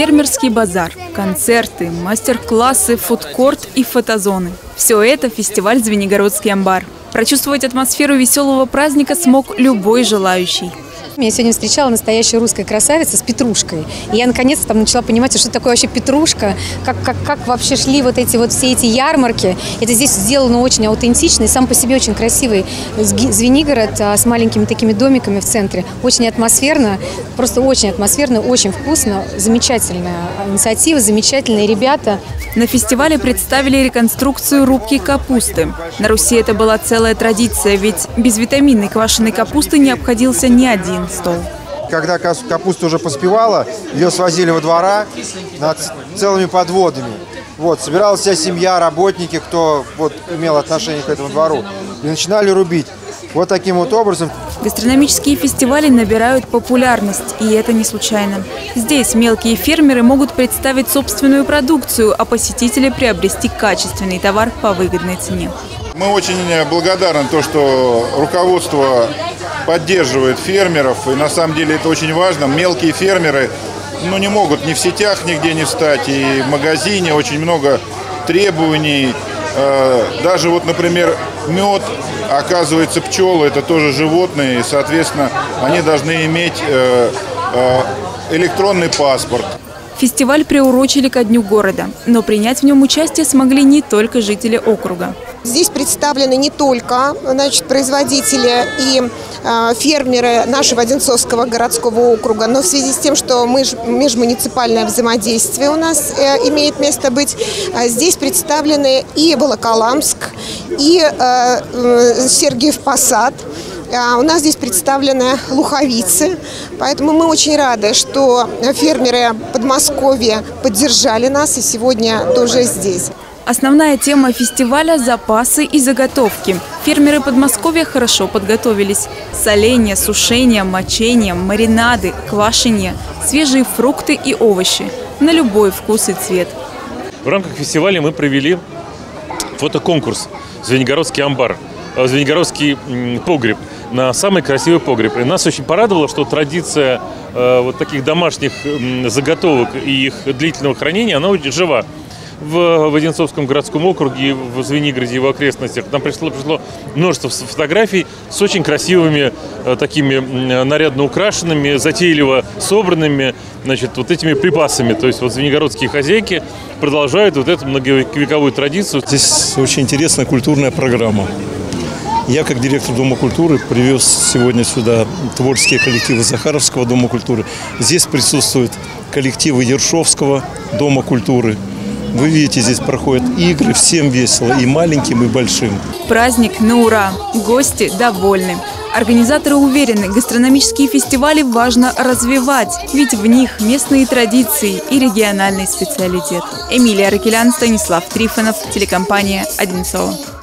Фермерский базар, концерты, мастер-классы, фудкорт и фотозоны. Все это фестиваль «Звенигородский амбар». Прочувствовать атмосферу веселого праздника смог любой желающий. Я сегодня встречала настоящую русская красавица с петрушкой. И я наконец-то начала понимать, что такое вообще петрушка, как вообще шли все эти ярмарки. Это здесь сделано очень аутентично и сам по себе очень красивый Звенигород с маленькими такими домиками в центре. Очень атмосферно, просто очень атмосферно, очень вкусно. Замечательная инициатива, замечательные ребята. На фестивале представили реконструкцию рубки капусты. На Руси это была целая традиция, ведь без витаминной квашеной капусты не обходился ни один стол. Когда капуста уже поспевала, ее свозили во двора над целыми подводами. Собиралась вся семья, работники, кто имел отношение к этому двору, и начинали рубить. Вот таким вот образом. Гастрономические фестивали набирают популярность, и это не случайно. Здесь мелкие фермеры могут представить собственную продукцию, а посетители приобрести качественный товар по выгодной цене. Мы очень благодарны то, что руководство поддерживает фермеров, и на самом деле это очень важно. Мелкие фермеры не могут ни в сетях нигде не встать, и в магазине очень много требований. Даже например, мед, оказывается, пчелы – это тоже животные, и, соответственно, они должны иметь электронный паспорт. Фестиваль приурочили ко Дню города, но принять в нем участие смогли не только жители округа. Здесь представлены не только производители и фермеры нашего Одинцовского городского округа, но в связи с тем, что межмуниципальное взаимодействие у нас имеет место быть, здесь представлены и Волоколамск, и Сергиев Посад. У нас здесь представлены луховицы, поэтому мы очень рады, что фермеры Подмосковья поддержали нас и сегодня тоже здесь. Основная тема фестиваля – запасы и заготовки. Фермеры Подмосковья хорошо подготовились. Соление, сушение, мочение, маринады, квашенье, свежие фрукты и овощи на любой вкус и цвет. В рамках фестиваля мы провели фотоконкурс «Звенигородский амбар», «Звенигородский погреб» на самый красивый погреб. И нас очень порадовало, что традиция таких домашних заготовок и их длительного хранения, она очень жива. В Одинцовском городском округе, в Звенигороде и его окрестностях нам пришло множество фотографий с очень красивыми, такими нарядно украшенными, затейливо собранными, этими припасами. То есть звенигородские хозяйки продолжают эту многовековую традицию. Здесь очень интересная культурная программа. Я, как директор Дома культуры, привез сегодня сюда творческие коллективы Захаровского Дома культуры. Здесь присутствуют коллективы Ершовского Дома культуры. Вы видите, здесь проходят игры, всем весело, и маленьким, и большим. Праздник на ура, гости довольны. Организаторы уверены, гастрономические фестивали важно развивать, ведь в них местные традиции и региональный специалитет. Эмилия Ракелян, Станислав Трифонов, телекомпания «Одинцово».